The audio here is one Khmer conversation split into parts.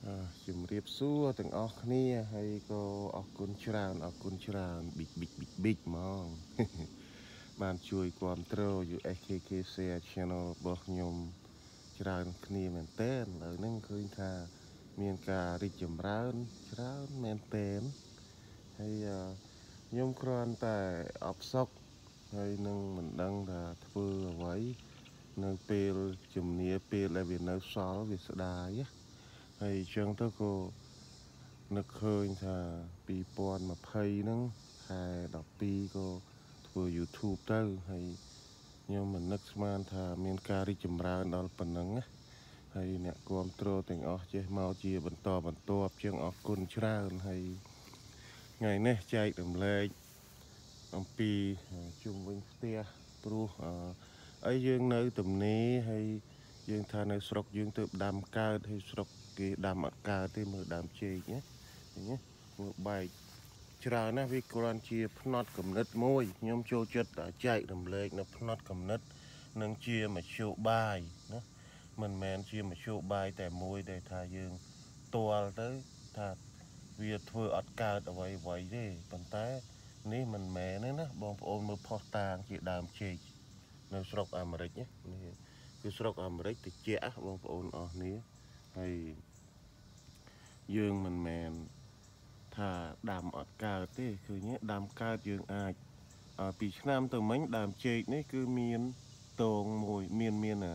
ជំរាបសួរទាំងអស់គ្នាហើយក៏អរគុណច្រើនប៊ីកហ្មង បានជួយគ្រប់គ្រង USKK Share Channel របស់ខ្ញុំច្រើនគ្នាមែនតើឥឡូវហ្នឹងឃើញថាមានការរីកចម្រើនច្រើនមែនតើហើយខ្ញុំគ្រាន់តែអបសុខហើយនឹងមិនដឹងថាធ្វើអ្វីនៅពេលជំនាពេលដែលវានៅសល់វាស្ដាយហើយអញ្ចឹងទៅក៏នឹកឃើញថា2020ហ្នឹងខែ12ក៏ធ្វើ YouTube ទៅហើយខ្ញុំមិននឹកស្មានថាមានការរីកចម្រើនដល់ប៉ុណ្ណឹងណាហើយអ្នកគ្រប់គ្រងទាំងអស់ចេះមកជាបន្តបន្ទាប់ជាងអរគុណច្រើនហើយថ្ងៃនេះចែករំលែកអំពីជុំវិញផ្ទះព្រោះអីយើងនៅទំនេរហើយយើងថានៅស្រុកយើងទៅដាំកើតហើយស្រុកគេដាំអត់កើតទេមើលដើមចេកណាមើលបែកច្រើនណាស់វាគ្រាន់ជាផ្នត់គំនិតមួយខ្ញុំចូលចិត្តចែករំលែកនៅផ្នត់គំនិតនិងជាមធ្យោបាយណាមិនមែនជាមធ្យោបាយតែមួយដែលថាយើងទាល់ទៅថាវាធ្វើអត់កើតអ្វីទេប៉ុន្តែនេះមិនមែនទេណាបងប្អូនមើលផុសតាងជាដើមចេកនៅស្រុកអាមេរិកនេះគឺស្រុកអាមេរិកតិចបងប្អូនអស់នេះហើយយើងមិនមែនថាដាំអត់កើតទេឃើញដាំកើតយើងអាចពីឆ្នាំទៅមិញដើមចេកនេះគឺមានតងមួយមានមើល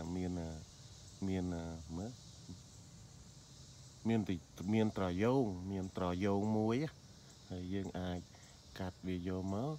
មានត្រយោងមួយហើយយើងអាចកាត់វាយកមក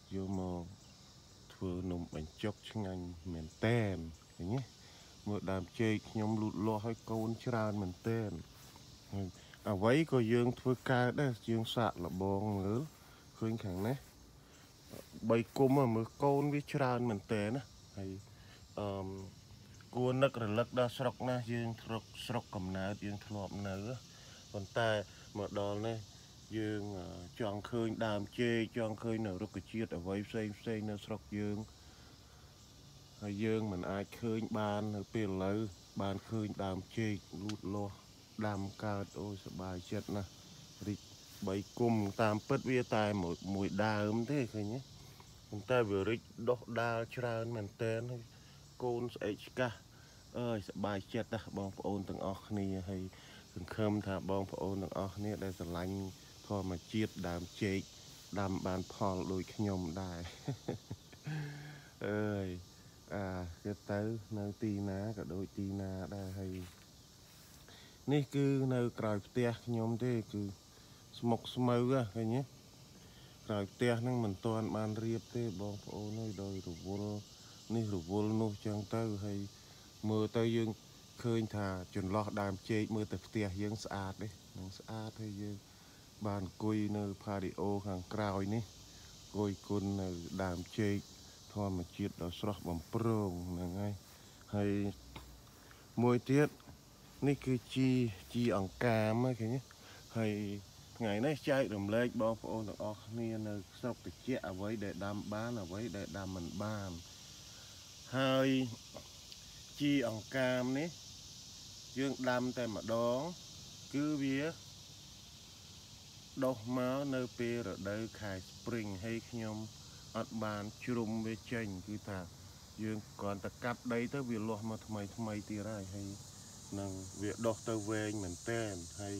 ធ្វើនំបញ្ចុកឆ្ងាញ់មែនតែនឃើញទេមើលដើមចេកខ្ញុំលូតលាស់ឲ្យកូនច្រើនមែនតែនហើយអ្វីក៏យើងធ្វើកើតដែរយើងសាកលបងមើលឃើញខាងនេះ3គុំមើលកូនវាច្រើនមែនតែនណាហើយគួរនឹករលឹកដល់ស្រុកណាយើងស្រុកកំណើតយើងធ្លាប់នៅប៉ុន្តែមកដល់នេះយើងចង់ឃើញដើមចេកចង់ឃើញនៅរុក្ខជាតិអ្វីផ្សេងនៅស្រុកយើងហើយយើងមិនអាចឃើញបាននៅពេលឥឡូវបានឃើញដើមចេកលូតលាស់ដាំកើតអូយសប្បាយចិត្តណាស់រីក3គុំតាមពិតវាតែមួយដើមទេឃើញទេប៉ុន្តែវារីកដុះដាលច្រើនមែនតែនកូនស្អែកឆ្កាស់អើយសប្បាយចិត្តណាស់បងប្អូនទាំងអស់គ្នាហើយសង្ឃឹមថាបងប្អូនទាំងអស់គ្នាដែលស្រឡាញ់ធម្មជាតិដើមចេកដាំបានផលដូចខ្ញុំដែរអើយគេទៅនៅទីណាក៏ដូចទីណាដែរហើយនេះគឺនៅក្រោយផ្ទះខ្ញុំទេគឺស្មុកស្មៅឃើញទេក្រោយផ្ទះហ្នឹងមិនទាន់បានរៀបទេបងប្អូនអើយដោយរវល់នេះរវល់នោះចឹងទៅហើយមើលទៅយើងឃើញថាចន្លោះដើមចេកមើលទៅផ្ទះយើងស្អាតទេនឹងស្អាតហើយយើងបានអង្គុយនៅផារីអូខាងក្រោយនេះអង្គុយគុណនៅដើមចេកធម្មជាតិដ៏ស្រស់បំព្រងហ្នឹងហើយមួយទៀតនេះគឺជីអង្កាមឃើញទេហើយថ្ងៃនេះចែករំលែកបងប្អូនទាំងអស់គ្នានៅស្រុកតិចអ្វីដែលដាំបានអ្វីដែលដាំមិនបានហើយជីអង្កាមនេះយើងដាំតែម្ដងគឺវាដុះមកនៅពេលរដូវខែ Spring ហើយខ្ញុំអត់បានជ្រុំវាចេញគឺថាយើងគ្រាន់តែកាប់ដីទៅវាលាស់មកថ្មីទៀតហើយនឹងវាដុះទៅវែងមែនតែនហើយ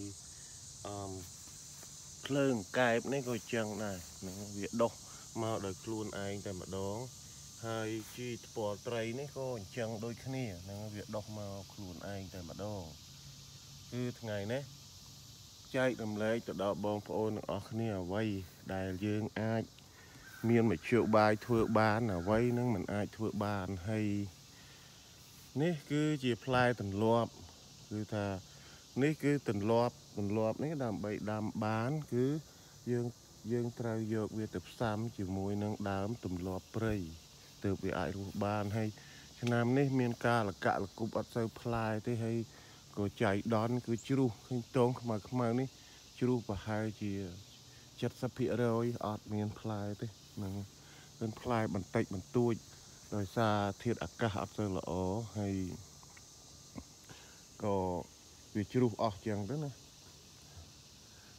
ភ្លើងកែបនេះក៏ចឹងដែរនឹងវាដុះមកដោយខ្លួនឯងតែម្ដងហើយជីថ្ពាល់ត្រីនេះក៏អញ្ចឹងដូចគ្នានឹងវាដុះមកខ្លួនឯងតែម្ដងគឺថ្ងៃនេះចែករំលែកទៅដល់បងប្អូនទាំងអស់គ្នាអ្វីដែលយើងអាចមានមធ្យោបាយធ្វើបានអ្វីនឹងមិនអាចធ្វើបានហើយនេះគឺជាផ្លែទន្លាប់គឺថានេះគឺទន្លាប់នេះដើម្បីដាំបានគឺយើងត្រូវយកវាទៅផ្សំជាមួយនឹងដើមទន្លាប់ព្រៃទើបវាអាចរស់បានហើយឆ្នាំនេះមានការលកលគប់អត់សូវផ្លែទេហើយក៏ចៃដន្យគឺជ្រុះឃើញតងខ្មៅនេះជ្រុះប្រហែលជា 70% អត់មានផ្លែទេនឹងមានផ្លែបន្តិចបន្តួចដោយសារធាតុអាកាសអត់សូវល្អហើយក៏វាជ្រុះអស់ចឹងទៅណា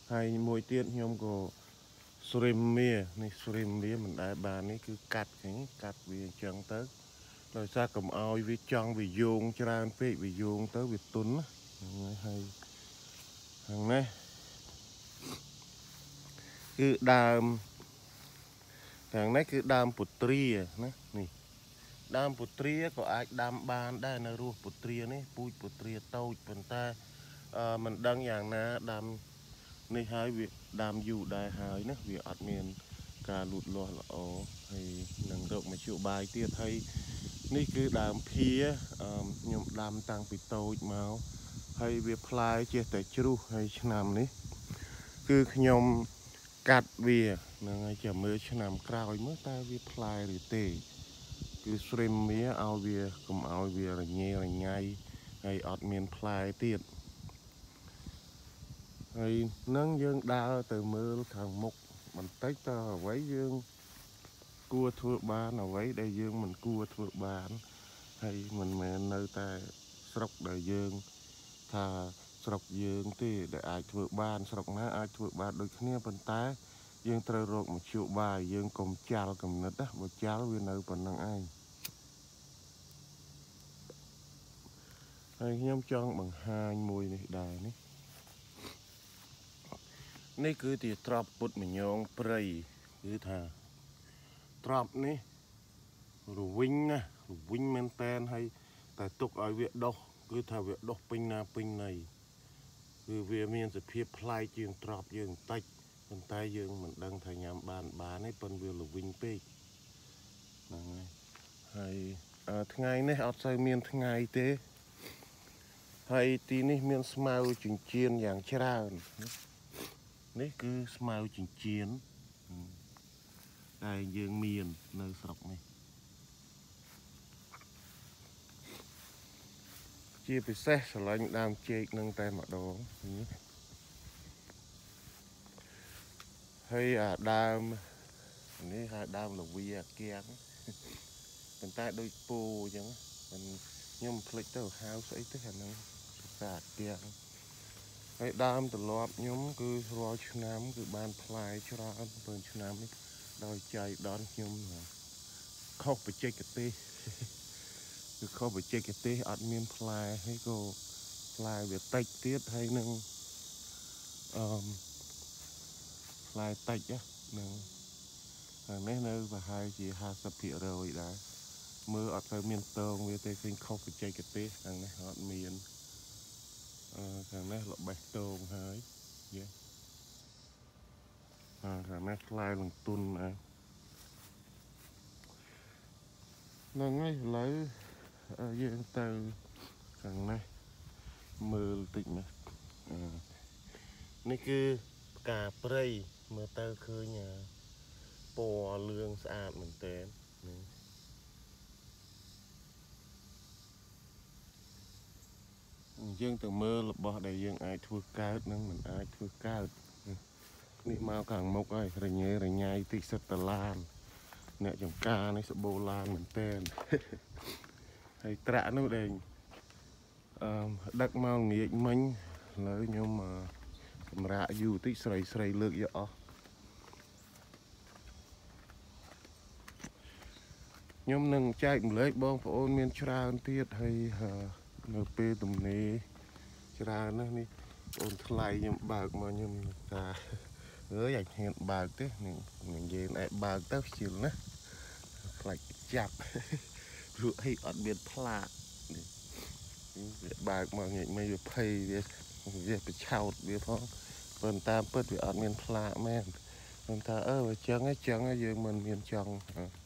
hay mùi tiết nhóm có srim mía này srim mía mình đại bà này cứ cắt vì chẳng tới rồi xa cầm oi vì chọn vì dùng cho ra phê vì dùng tới vì tuấn hay hàng này cứ đàm hàng này cứ đàm bột tri này đàm bột tri có ai đàm bàn đây là ruột bột tri này bụi bột tri tàu phần ta mình đăngอย่างนะđàm này hai việc đàm dù đại hai nữa việc admin cả lụt lò là ó hay năng động mà chịu bài tiết hayนี่คือดามเพียยมดามตังปิโตเมาให้เวียพลายเจแต่จรูให้ชนามนี้คือขยมกัดเวียนั่งจะมือชนามกราวเมื่อตาเวียพลายหรือเตะคือสริมเมียเอาเวียกมเอาเวียอะไรเงี้ยอะไรไงให้อดเมียนพลายเตียดให้นั่งยืงดาวtừมือทางมุกมันเตะต่อไว้ยืงcua thua bán ở vậy đây dương mình cua thua bán hay mình mẹ nơi ta sọc đời dương thà sọc dương thì để ai thua bán sọc ná ai thua bán đôi khi phần tá dương trời rột một triệu bài dương cùng chào cầm nứt đó một cháo viên nơi phần năng ai hay nhóm chọn bằng hai mùi này đài nàyนี่คือที่ตรอบปุดมันยองเปรย์คือท่าตรอบนี่รูวิ่งนะรูวิ่งแมนแตนให้แต่ตกเอาเวียดดอกคือถ้าเวียดดอกปิงนาปิงในคือเวียมีนจะเพียบพลายยืงตรอบยืงตัดคนใต้ยืงเหมือนดังทางยามบานให้เป็นเวียรูวิ่งเป๊กนั่นไงให้ทั้งไงนี่เอาใส่เมียนทั้งไงเต้ให้ตีนี่เมียนสมาร์จิงเจียนอย่างเช่นนี่คือสมาร์จิงเจียนได้ยืงเมียนในสระนี่เจี๊ยบไปเซ่สลายดามเจกนั่งแต่มาดองให้ดามนี่ฮะดามหลงเวียเกียงเป็นใต้โดยปูจังมันย่อมพลิกเต้าหาวใส่ที่หันนั่งสาดเกียงให้ดามตลอดย่อมคือรอชน้ำคือบานพลายชราเปิดชน้ำนี่โดยใจดอนย่อมเข้าไปเจกตีคือเข้าไปเจกตีอัดเมียนพลายให้ก็พลายแบบตัดเตี้ยให้นึงพลายตัดอ่ะนึงnày nơi và hai chị hai sắp hiện rồi đã mưa ở cái miền tây về tây kinh không phải chơi cái tết thằng này họ miền thằng này là bạch tông hơi yeah. Thằng này lai bằng tuần này nó ngay lấy dương từ thằng này mưa tịnh nàyนี่คือกาเปรย์เมื่อเตอร์คือเนี่ยปอเรื่องสะอาดเหมือนเต้นdương từ mưa là bỏ đầy dương ai thua cao nâng mình ai thua caoนี่มาcàng mốc ai rồi nhai tí sật tà lan nè trong ca này sẽ bô lan mình tên hay trả nó đây đắc mau nghỉ mình lấy nhưng mà ra dù tí sợi lược vậy nhóm nâng chạy lấy bom phải ôn miên tra tiết hay np tụm này tra nó đi ôn thay nhưng bạc mà nhưng ta ở dành hẹn bạc thế mình về lại bạc tao chiều nữa lại chạp rượu hay ở biển pla bạc mà ngày mấy việc pay việc phải chào việc thôi còn ta bớt việc ở biển pla men còn ta trắng ấy giờ mình miền trong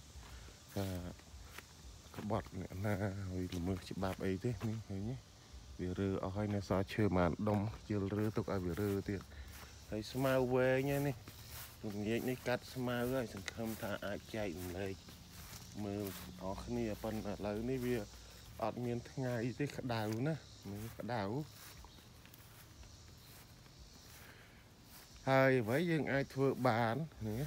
các bọt là hồi mưa chỉ bạp ấy thế nhé vì rư ở hai này sao chơi mà đông chưa rư tục ai vì rư tiền thấy smile về nha nè dùng vậy này cắt smile rồi sản không tha ai chạy lấy mưa ở cái này phần lấy này bây ở miền tháng ngày thế đào nữa mình đào hai với dân ai thua bán nữa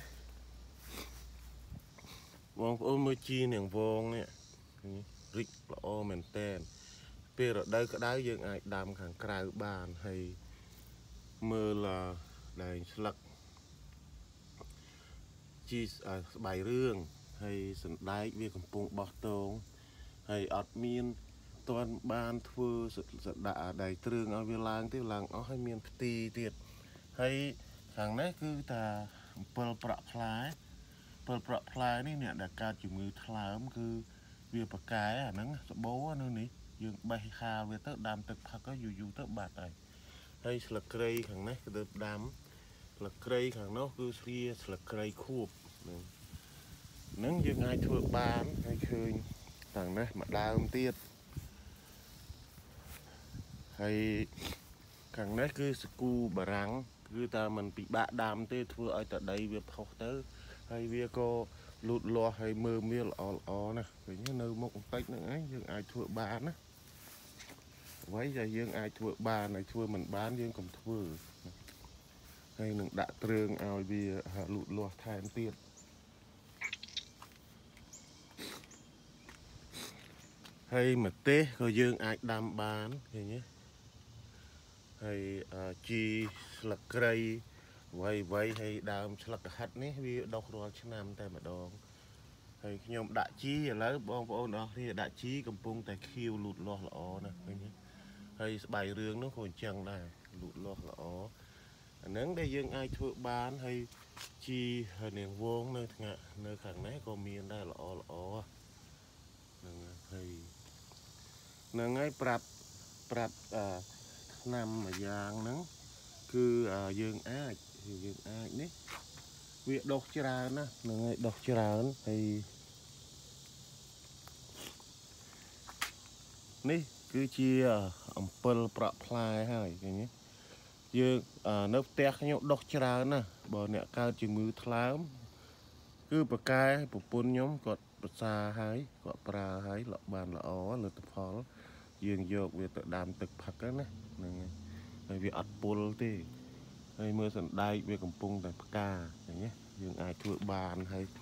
vòng ôm mưa chi nè vòng nè rít là ô mình tên bây giờ đây cái đá dân ai đam hàng cài bàn hay mưa là ដែលស្លឹកជីស្បៃរឿងហើយសណ្ដែកវាកំពុងបោះតងហើយអត់មានទាន់បានធ្វើដាក់ដៃទ្រឿងឲ្យវាឡើងទេឡើងអស់ហើយមានផ្ទីទៀតហើយខាងនេះគឺថា7ប្រក់ផ្លែ7ប្រក់ផ្លែនេះអ្នកដែលកើតជំងឺថ្លើមគឺវាប្រកែអាហ្នឹងសបោនៅនេះយើងបេះហាលវាទៅដាំទឹកផឹកយូរទៅបាត់ហើយស្លឹកគ្រៃខាងនេះគឺដាំស្លឹកគ្រៃខាងនោះគឺស្លឹកគ្រៃខួបហ្នឹងយើងអាចធ្វើបានហើយឃើញខាងនេះមកដើមទៀតហើយខាងនេះគឺសគូបារាំងគឺតែมันពិបាកដាំទេធ្វើឲ្យតដីវាផុសទៅហើយវាក៏លូតលាស់ហើយមើលវាល្អណាឃើញនៅមុខបន្តិចហ្នឹងឯងយើងអាចធ្វើបានណាអ្វីដែលយើងអាចធ្វើបានហើយធ្វើមិនបានយើងកុំធ្វើហើយនឹងដាក់ទ្រឿងឲ្យវាលូតលាស់ថែមទៀតហើយម្ទេសក៏យើងអាចដាំបានឃើញទេហើយជីស្លឹកគ្រៃវៃហើយដើមស្លឹកកហិតនេះវាដុះរាល់ឆ្នាំតែម្ដងហើយខ្ញុំដាក់ជីឥឡូវបងប្អូនអស់គ្នាដាក់ជីកំពុងតែខៀវលូតលាស់ល្អណាស់ឃើញទេហើយស្បៃរឿងនោះក៏អញ្ចឹងដែរលូតលាស់ល្អអាហ្នឹងដែលយើងអាចធ្វើបានហើយជីនាងវងនៅខាងនេះក៏មានដែរល្អហ្នឹងហើយប្រាប់ឆ្នាំមួយយ៉ាងហ្នឹងគឺយើងអាចនេះវាដុះច្រើនណាហ្នឹងហើយដុះច្រើនហើយនេះគឺជាអំពិលប្រក់ផ្លែហើយឃើញទេយើងនៅផ្ទះខ្ញុំដុះច្រើនណាបើអ្នកកើតជំងឺថ្លើមគឺប្រកែប្រពន្ធខ្ញុំគាត់ប្រសាហើយគាត់ប្រើហើយបានល្អលទ្ធផលយើងយកវាទៅដាំទឹកផឹកណាហ្នឹងហើយវាអត់ពុលទេហើយមើលសណ្ដែកវាកំពុងតែផ្កាឃើញទេយើងអាចធ្វើបាន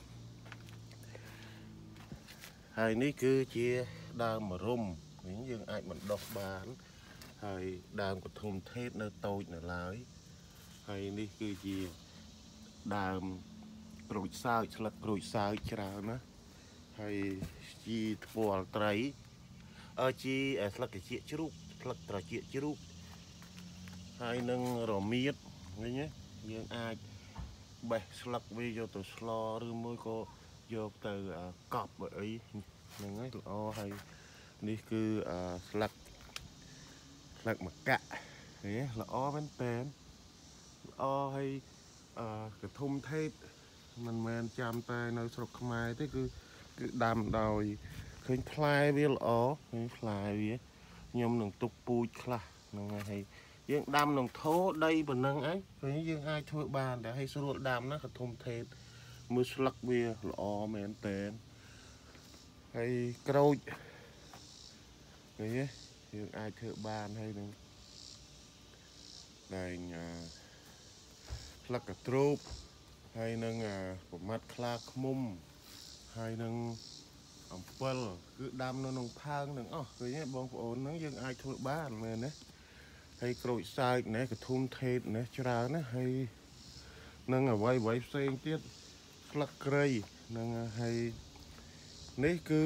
ហើយនេះគឺជាដើមមរុំយើងអាចបណ្ដុះបានហើយដើមកធំថេតនៅតូចនៅឡើយហើយនេះគឺជាដើមក្រូចសើចស្លឹកក្រូចសើចច្រើនណាហើយជីថ្ពាល់ត្រីជីស្លឹកត្រចៀកជ្រូកស្លឹកត្រចៀកជ្រូកហើយនឹងរមៀតឃើញទេយើងអាចបេះស្លឹកវាយកទៅស្លឬមួយក៏យកទៅកប់អីហ្នឹងហើយល្អហើយនេះគឺស្លឹកម្កាក់ឃើញទេល្អមែនតើល្អហើយកធំថេតមិនមែនចាំតែនៅស្រុកខ្មែរទេគឺដាំដោយឃើញផ្លែវាល្អឃើញផ្លែវាខ្ញុំនឹងទុកពូជខ្លះហ្នឹងហើយយើងដាំក្នុងថូដីប៉ុណ្ណឹងឯងឃើញយើងអាចធ្វើបានតែឲ្យស្រួលដាំណាកធំថេតមើលស្លឹកវាល្អមែនតើហើយក្រូចឃើញទេយើងអាចធ្វើបានហើយនឹងដែងស្លឹកកទ្រូបហើយនឹងប្រមាត់ខ្លាឃ្មុំហើយនឹងអំពិលគឺដាំនៅក្នុងផើងទាំងអស់ឃើញទេបងប្អូនហ្នឹងយើងអាចធ្វើបានមែនទេហើយក្រូចសើចនេះកធុំថេតនេះច្រើនណាហើយនឹងអ្វីផ្សេងទៀតស្លឹកគ្រៃនឹងហើយនេះគឺ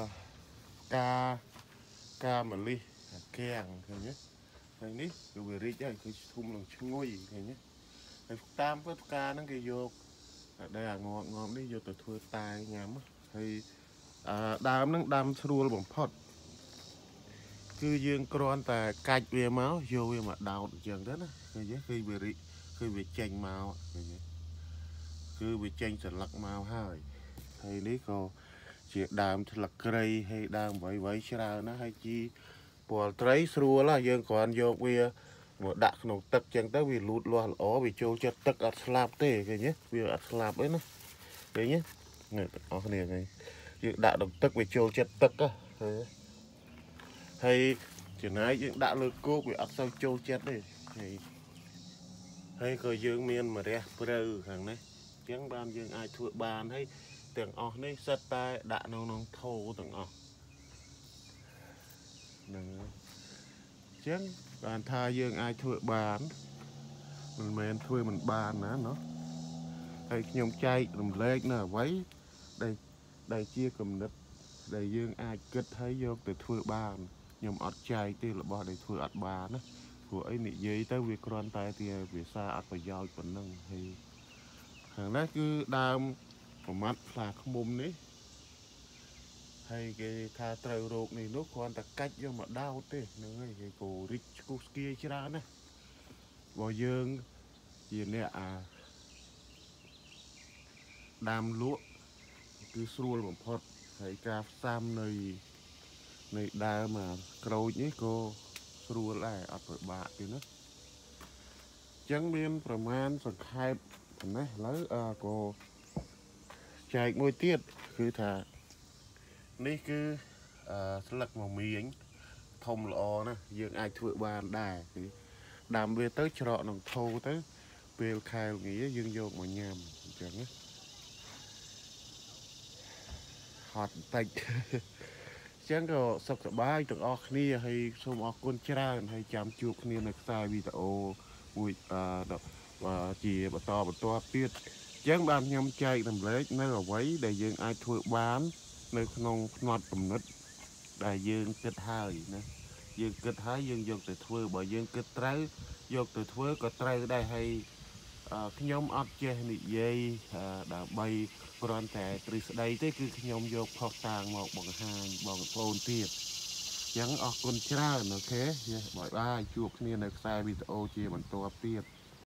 ការម្លិះកាំងឃើញទេហើយនេះគឺវារីកហើយគឺធុំនឹងឈ្ងុយឃើញទេហើយតាមពិតផ្កាហ្នឹងគេយកដែលអាងំនេះយកទៅធ្វើតែញ៉ាំហើយដើមហ្នឹងដាំស្រួលបំផុតគឺយើងគ្រាន់តែកាច់វាមកយកវាមកដោតអញ្ចឹងទៅណាឃើញទេគឺវារីកគឺវាចេញមកឃើញទេគឺវាចេញសន្លឹកមកហើយនេះក៏ជាដើមស្លឹកគ្រៃហើយដើមអ្វីច្រើនណាហើយជីពណ៌ត្រីស្រួលណាយើងគ្រាន់យកវាមកដាក់ក្នុងទឹកចឹងទៅវាលូតលាស់ល្អវាចូលចិត្តទឹកអត់ស្លាប់ទេឃើញទេវាអត់ស្លាប់អីណាឃើញទេនេះបងប្អូនគ្នាហ្នឹងយើងដាក់ក្នុងទឹកវាចូលចិត្តទឹកហើយចំណាយយើងដាក់លើគោកវាអត់សូវចូលចិត្តទេហើយក៏យើងមានម្រះព្រៅខាងនេះអញ្ចឹងបានយើងអាចធ្វើបានហើយទាំងអស់នេះសិតតែដាក់នៅក្នុងថូទាំងអស់ហ្នឹងអញ្ចឹងបានថាយើងអាចធ្វើបាន mình men thuê mình bàn nữa nó hay nhom chay làm lệch nè váy đây đây chia cầm đất đây dương ai kết thấy vô từ thuê bàn nhom ọt chay thì là bỏ để thuê ọt bàn á của ấy nị giấy tới việc con tay thì việc xa ọt phải giao còn nâng thì hàng đó cứ đam một mắt là không mồm đấy hay cái tha trời rột này nó còn ta cách vô mà đau thế nữa cái cổ rít kia chứ ra nè bò dương gì nè đam lúa cứ xuôi một phật hay cà sam này này đa mà cầu nhé cô xuôi lại ở tuổi bạ thì nó chẳng biênประมาณสักhai này lấy cô chạy ngôi tiếtคือthà នេះគឺស្លឹកមមាញធំល្អណាស់យើងអាចធ្វើបានដែរគឺដាំវាទៅច្រកនឹងធូរទៅពេលខែល្ងាយើងយកមកញ៉ាំអញ្ចឹងណាហត់តិចអញ្ចឹងក៏សុខសប្បាយទាំងអស់គ្នាហើយសូមអរគុណច្រើនហើយចាំជួបគ្នានៅខ្សែវីដេអូមួយជាបន្តទៀតអញ្ចឹងបានខ្ញុំចែករំលែកនៅអ្វីដែលយើងអាចធ្វើបាននៅក្នុងផ្នត់គំនិតដែលយើងគិតហើយណាយើងគិតហើយយើងយកទៅធ្វើបើយើងគិតត្រូវយកទៅធ្វើក៏ត្រូវដែរហើយខ្ញុំអត់ចេះនិយាយដើម្បីគ្រាន់តែទ្រឹស្ដីទេគឺខ្ញុំយកផុសតាងមកបង្ហាញបងប្អូនទៀតអញ្ចឹងអរគុណច្រើនអូខេបាយបាយជួបគ្នានៅខ្សែវីដេអូជាបន្តទៀត